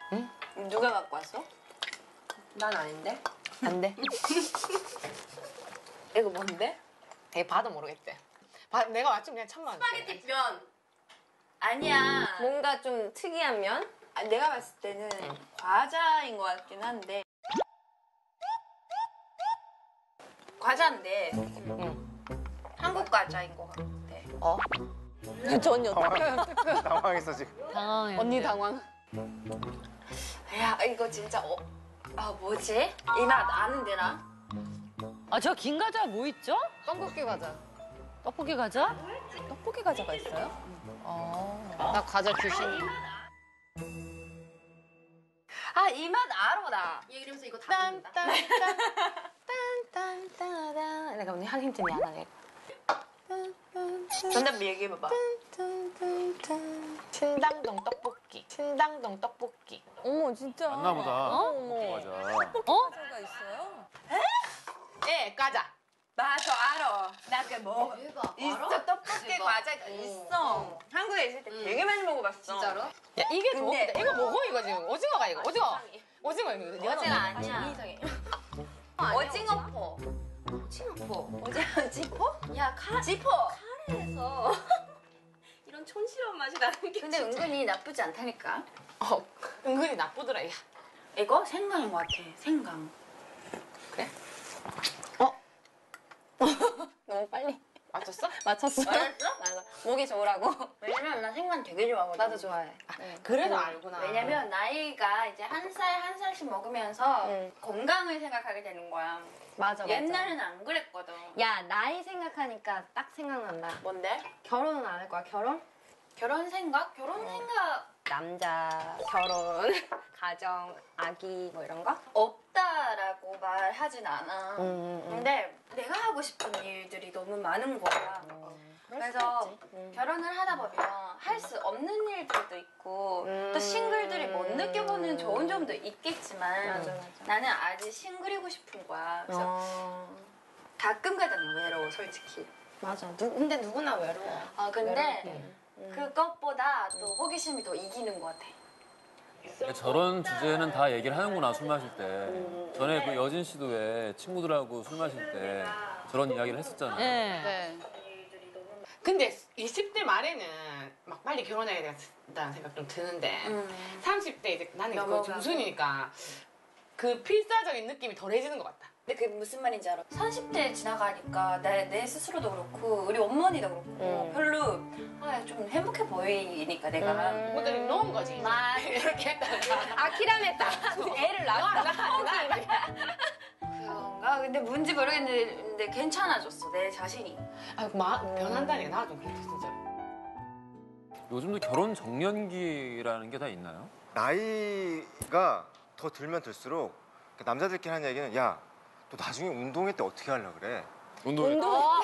응? 누가 갖고 왔어? 난 아닌데. 안 돼. 이거 뭔데? 이거 봐도 모르겠대. 내가 맞추면 그냥 1,000만 원. 스파게티 면. 아니야. 뭔가 좀 특이한 면? 아, 내가 봤을 때는 과자인 것 같긴 한데. 과자인데 한국 과자인 것 같아. 어? 저 언니 어떡해? 당황했어 지금. 당황해. 언니 당황. 야, 이거 진짜 뭐지? 이 맛 아는데 나? 아, 저 긴 과자 뭐 있죠? 떡볶이 과자. 떡볶이 과자? 떡볶이 과자가 있어요? 나 과자 귀신. 아, 이 맛 알아 나. 얘 이러면서 이거 다 먹는다. 딴딴딴딴딴. 내가 언니 한 힌트니 안 하네. 정답 얘기해봐봐. 신당동 떡볶이. 신당동 떡볶이. 어머 진짜. 맞나 보다. 어머. 맞아. 과자가 있어요? 예, 과자. 맞아, 알아. 나 그 뭐 있어, 알아? 떡볶이 대박. 과자가 있어. 한국에 있을 때 되게 많이 먹어봤어. 진짜로? 야, 이게 근데- 좋은데. 이거 먹어, 이거 지금. 오징어가 이거. 오징어. 오징어 이거. 네가 오징어 넣은 거. 아니야. 이상해. 오징어포. 오징어포. 오징어 지포? 야, 지포. 카레에서 이런 촌스러운 맛이 나는 게 근데 은근히 나쁘지 않다니까. 은근히 나쁘더라, 야. 이거 생강인 것 같아. 생강. 그래? 너무 빨리 맞췄어? 맞췄어. 알았어? 맞아. 목이 좋으라고. 왜냐면 나 생강 되게 좋아하거든. 나도 좋아해. 그래도 알구나. 왜냐면 나이가 이제 한 살씩 먹으면서 건강을 생각하게 되는 거야. 맞아. 옛날에는 안 그랬거든. 야 나이 생각하니까 딱 생각난다. 뭔데? 결혼은 안 할 거야? 결혼? 결혼 생각? 결혼 생각 남자, 결혼, 가정, 아기 뭐 이런 거? 없다라고 말하진 않아. 음. 근데 내가 하고 싶은 일들이 너무 많은 거야. 그래서 결혼을 하다 보면 할 수 없는 일들도 있고 또 싱글들이 못 느껴보는 좋은 점도 있겠지만 맞아. 나는 아직 싱글이고 싶은 거야. 그래서 가끔 가다는 외로워, 솔직히. 맞아. 근데 누구나 외로워. 아 근데 그것보다 또 호기심이 더 이기는 것 같아. 저런 주제는 다 얘기를 하는구나, 술 마실 때. 전에 그 여진 씨도 왜 친구들하고 술 마실 때 저런 이야기를 했었잖아요. 네. 근데 20대 말에는 막 빨리 결혼해야 된다는 생각 좀 드는데 30대 이제 나는 이거 넘어가고. 중순이니까 그 필사적인 느낌이 덜해지는 것 같다. 근데 그게 무슨 말인지 알아? 30대 지나가니까 내 스스로도 그렇고 우리 어머니도 그렇고 별로 좀 행복해 보이니까 내가 그것들이 놓은 거지. 막 이렇게 했다가 아키라메다. 애를 낳았다. 그런가? 근데 뭔지 모르겠는데 괜찮아졌어, 내 자신이. 변한다니 나 좀 그랬어 진짜. 요즘도 결혼 정년기라는 게 다 있나요? 나이가 더 들면 들수록 남자들끼리 하는 얘기는 야, 너 나중에 운동회 때 어떻게 하려고 그래? 운동.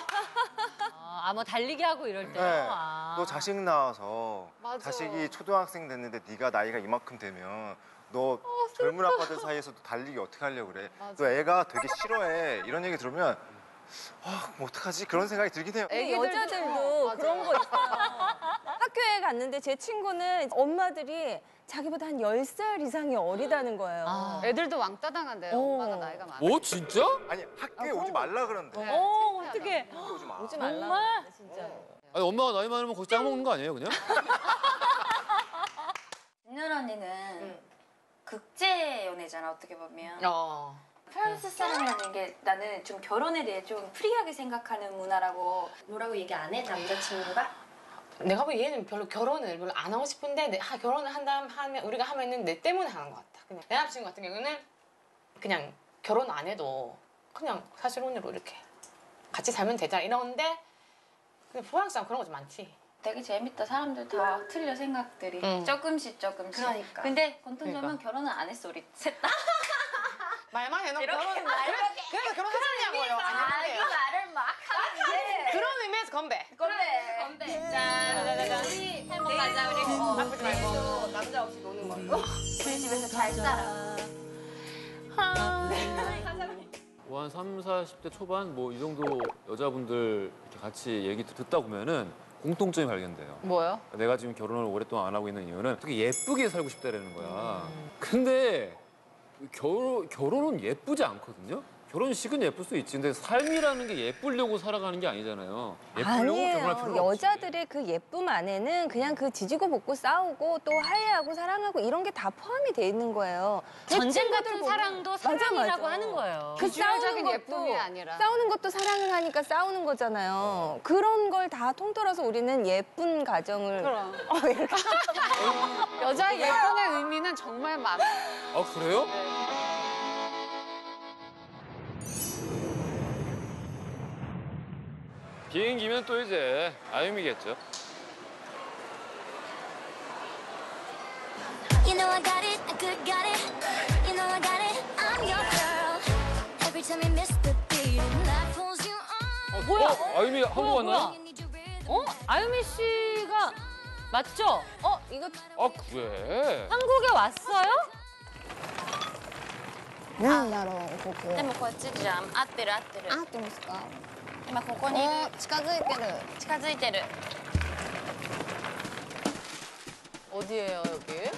뭐 달리기 하고 이럴 때요? 네. 아. 너 자식 낳아서 맞아. 자식이 초등학생 됐는데 네가 나이가 이만큼 되면 너 젊은 아빠들 사이에서도 달리기 어떻게 하려고 그래? 너 애가 되게 싫어해. 이런 얘기 들으면 뭐 어떡하지? 그런 생각이 들긴 해요. 여자들도 그런 거 있어요. 학교에 갔는데 제 친구는 엄마들이 자기보다 한 10살 이상이 어리다는 거예요. 애들도 왕따 당한대요. 엄마가 나이가 많아. 오, 진짜? 아니 학교에 오지 말라 그런대. 어떡해. 학교에 오지 마. 오지 말라. 정말? 진짜. 아니, 엄마가 나이 많으면 거기서 짱 먹는 거 아니에요, 그냥? 윤열 언니는 국제 연애잖아, 어떻게 보면. 프랑스 사람이라는 게 나는 좀 결혼에 대해 좀 프리하게 생각하는 문화라고. 뭐라고 얘기 안 해? 남자친구가? 내가 보기엔 얘는 별로 결혼을 별로 안 하고 싶은데 결혼을 하면 우리가 하면은 내 때문에 하는 것 같다. 그냥 내 남친구 같은 경우는 그냥 결혼 안 해도 그냥 사실혼으로 이렇게 같이 살면 되자 이러는데 근데 프랑스 사람 그런 거 좀 많지. 되게 재밌다. 사람들 다 틀려, 생각들이. 조금씩. 그러니까. 근데 공통점은 결혼은 안 했어, 우리 셋 다. 말만 해놓고 이렇게 결혼은 말을 그래서 결혼하셨냐고요. 안 했는데요. 말을 막 하는데. 그런 의미에서 건배. 건배. 짠. 우리 행복 가자, 우리. 나쁘지 말고. 남자 없이 노는 걸로. 우리 집에서 잘 살아. 뭐 한 30, 40대 초반 뭐 이 정도 여자분들 이렇게 같이 얘기 듣다 보면은 공통점이 발견돼요. 뭐요? 내가 지금 결혼을 오랫동안 안 하고 있는 이유는 되게 예쁘게 살고 싶다라는 거야. 근데 결혼은 예쁘지 않거든요. 결혼식은 예쁠 수 있지. 근데 삶이라는 게 예쁘려고 살아가는 게 아니잖아요. 예쁘려고 결혼할 아니에요. 필요 없지. 여자들의 그 예쁨 안에는 그냥 그 지지고 볶고 싸우고 또 화해하고 사랑하고 이런 게 다 포함이 돼 있는 거예요. 전쟁 같은 친구들 사랑도 보면- 맞아, 사랑이라고 맞아. 하는 거예요. 그 비주얼적인 예쁨이 아니라. 싸우는 것도 사랑을 하니까 싸우는 거잖아요. 그런 걸 다 통틀어서 우리는 예쁜 가정을 그럼. 이렇게 여자의 예쁜의 의미는 정말 많아. 아 그래요? 비행기면 또 이제 아유미겠죠. You know I got it, I good got it. You know I got it, I'm your girl. Every time you miss the beat, life pulls you on. 뭐야? 아유미 한국 왔나요? You need your rhythm. 아유미 씨가 맞죠? 이거 아 그래? 한국에 왔어요? なんだろうここでもこっちじゃん。合ってる合ってる。 合ってますか今ここにいる。 近づいてる近づいてる。 어디예요 여기?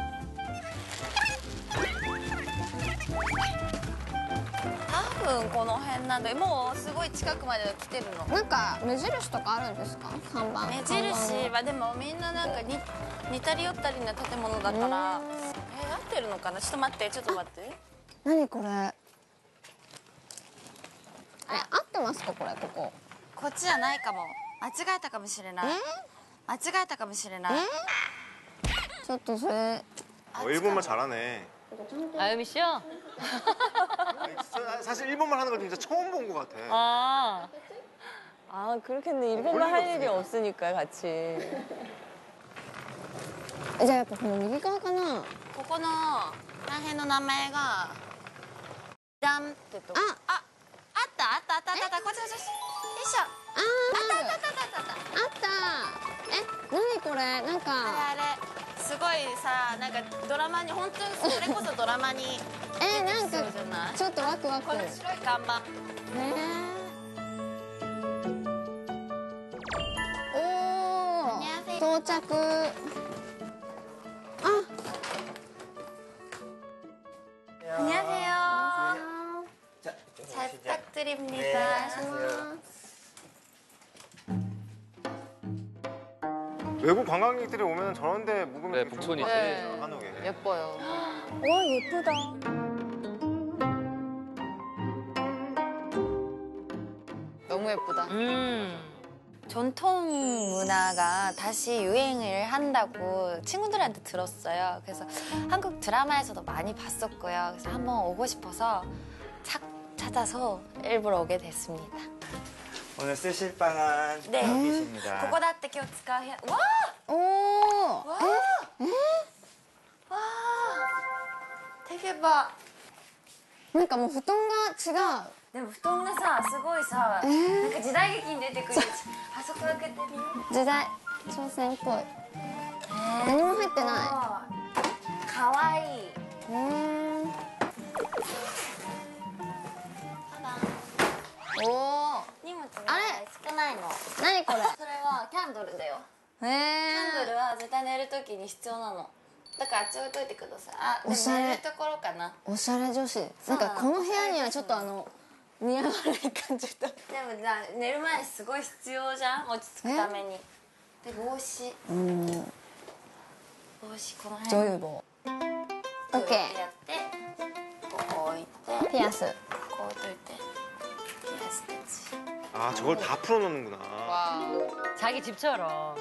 多分この辺なんで、もうすごい近くまで来てるの。 なんか目印とかあるんですか看板目印はでもみんななんか似たり寄ったりな建物だから。合ってるのかな。ちょっと待って、ちょっと待って。 何これ合ってますかこれこここっちじゃないかも。間違えたかもしれない。間違えたかもしれない。 ちょっとそれ 일본말 잘하네. 아유미 씨요? 사실 일본말 하는 걸 진짜 처음 본 것 같아. 아 그렇겠네 일본말 할 일이 없으니까 같이 じゃあやっぱこの右側かなここのら辺の名前がダンってとこ。あったあったあったあった。こっちこっち。よいしょ。あったあったあったあったあった。 あったえ何これなんかあれすごいさ、なんかドラマに本当にそれこそドラマになんかそうじゃない。 ちょっとワクワクこの白い看板。 おお到着 안녕하세요. 잘 부탁드립니다. 외국 관광객들이 오면 저런 데 묵으면 네, 되게 북촌이지. 좋을 것 같아, 한옥에. 예뻐요. 와 예쁘다 너무 예쁘다. 전통 문화가 다시 유행을 한다고 친구들한테 들었어요. 그래서 한국 드라마에서도 많이 봤었고요. 그래서 한번 오고 싶어서 찾아서 일부러 오게 됐습니다. 오늘 쓰실 방은 네. 여기십니다. ここだって今日使う部屋。わおおあ！わあ！わあ！대박。 なんかもう布団が違うでも布団がさ、すごいさ、なんか時代劇に出てくる。あそこ開けてみ。 時代挑戦っぽい何も入ってなかわいい。 いおお荷物があれ少ないの。 何これそれはキャンドルだよ。キャンドルは絶対寝るときに必要なの。だからあっち置いといてください。あ、でおしゃれも寝るところかな。 おしゃれ女子なんかこの部屋にはちょっと似合わない感じだでも寝る前にすごい必要じゃん。落ち着くために。で帽子。帽子この辺。 女優帽オッケやってここ置いてーピアスここ置いといてピアスたち。 아, 저걸 다 풀어놓는구나. 와. 자기 집처럼.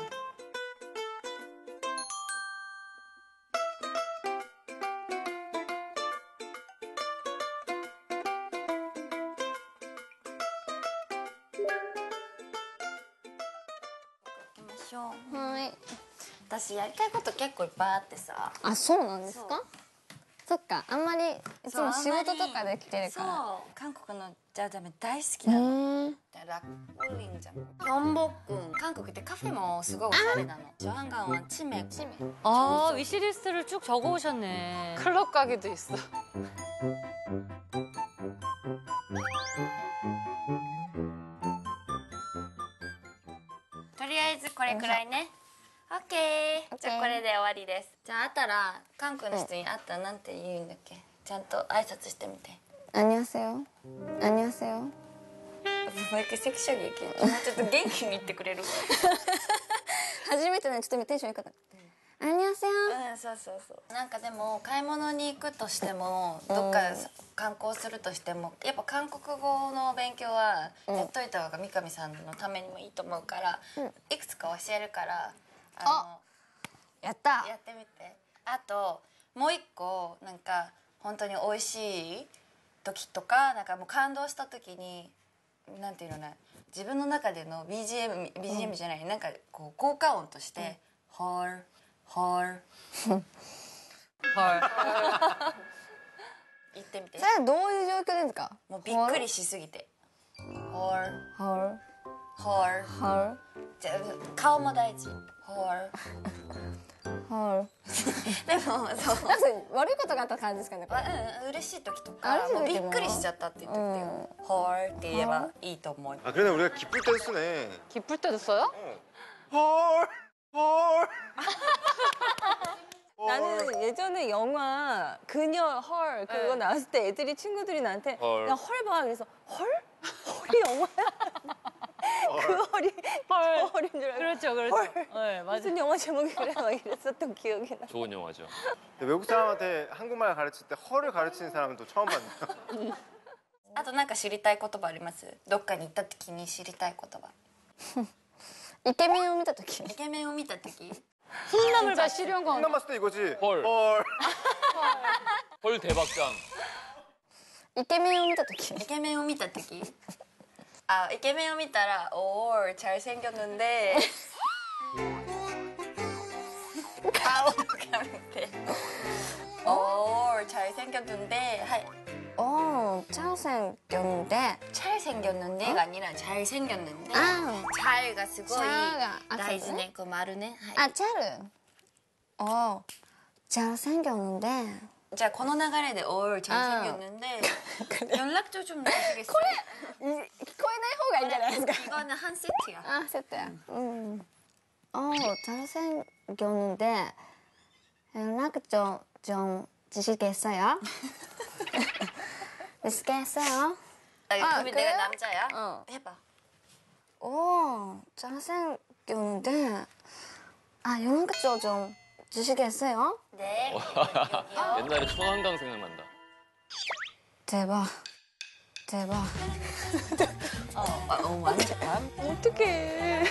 요 はい私やりたいこと結構いっぱいあってさ。 あそうなんですかそっかあんまりいつも仕事とかで来てるそうか韓国のジャージャメ大好きらなの。 へえラッコリンじゃん。ヒョンボックン。韓国ってカフェもすごいおしゃれなの。저한강은 치맥. 아 위시리스트를 쭉 적어오셨네. 클럽 가게도 있어. とりあえずこれくらいね。オッケー。じゃあこれで終わりです。じゃあ会ったら韓国の人に会ったらなんて言うんだっけ。ちゃんと挨拶してみて。 안녕하세요. 안녕하세요. もう一回セクション言うけど、もうちょっと元気に言ってくれる？ 初めてね、ちょっとテンション良かった。안녕하세요. うん、そうそうそう。なんかでも買い物に行くとしても、どっか観光するとしても、やっぱ韓国語の勉強はやっといた方が三上さんのためにもいいと思うから、いくつか教えるからやった。 やってみて。あともう一個なんか本当に美味しい時とか、なんかもう感動した時になんていうのね、自分の中での BGM じゃない、なんかこう効果音としてホールホール言ってみて。 それはどういう状況ですか？ もうびっくりしすぎて。ホールホールホールホールじゃあ顔も大事。ホールホール。 でもそうなんか悪いことがあった感じですかね。 嬉しい時とかもうびっくりしちゃったって言ってて、ホールって言えばいいと思う。 아 그래 우리가 기쁠 때도 쓰네. 기쁠 때도 써요? 헐 헐. 나는 예전에 영화 그녀 헐 그거 나왔을 때 애들이 친구들이 나한테 헐. 야 헐 봐. 그래서 헐? 헐이 영화야? 그 헐이 저 헐인 줄 알고 그렇죠, 그렇죠. 네, 맞아요. 무슨 영화 제목이 그래 막 이랬었던 기억이 나. 좋은 영화죠. 근데 외국 사람한테 한국말 가르칠 때 헐을 가르치는 사람은 또 처음 봤네요. あとなんか知りたい言葉あります？どっかに行った時に知りたい言葉。 イケメンを見たとき。 イケメンを見た時。 흰남을 봐 실현 건. 한남 봤을 때 이거지. 헐. 헐. 헐 대박장. イケメンを見たとき。 イケメンを見た時。あ、イケメンを見たらおー잘생겼는데顔とか見ておー잘생겼는데はい。 오, 잘생겼는데. 잘생겼는데가 아니라 잘생겼는데. 아. 잘가 스고이 잘가. 아, 다이즈네 그 말은 아, 잘은. 잘생겼는데. 자, この流れで 올 잘생겼는데 연락처 좀 주시겠어요? 聞こえない方がいいんじゃないですか? 이거는 한 세트야. 아, 세트야. 잘생겼는데 연락처 좀 주시겠어요? 주시겠어요? 그러면 그래요? 내가 남자야? 해봐. 잘생겼는데 연락처 좀 주시겠어요? 네. 옛날에 천왕강 생각난다. 대박. 완전. 어떡해.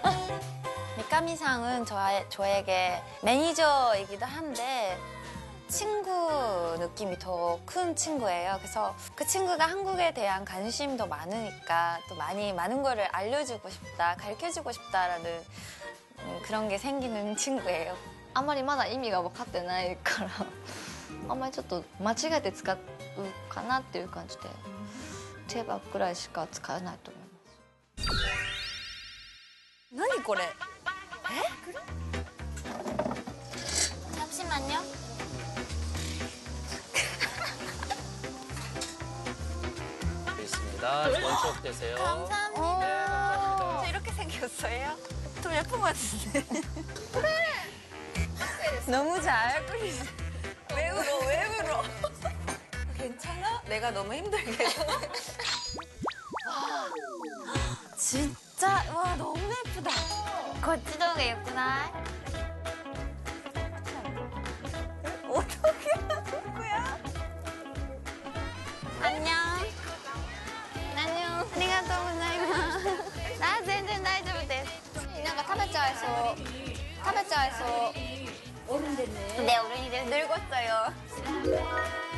미카미상은 저에게 매니저이기도 한데 친구 느낌이 더 큰 친구예요. 그래서 그 친구가 한국에 대한 관심도 많으니까 또 많은 거를 알려주고 싶다, 가르쳐주고 싶다라는 그런 게 생기는 친구예요. あんまりまだ意味が分かってないからあんまりちょっと間違えて使うかなっていう感じで手羽くらいしか使えないと思います。 何これ? 잠시만요. 있습니다. 좋은 추억 되세요. 감사합니다. 저 이렇게 생겼어요? 좀 예쁜 것 같은데. 너무 잘 끓이지. 왜 울어? 괜찮아? 내가 너무 힘들게 해서. 진짜 와 너무 예쁘다. こっちの方が良くない? 어떻게 하는 거야? 안녕. ありがとうございます。あ、全然大丈夫です。なんか食べちゃいそう。어른됐네. 네, 어른이 늙었어요.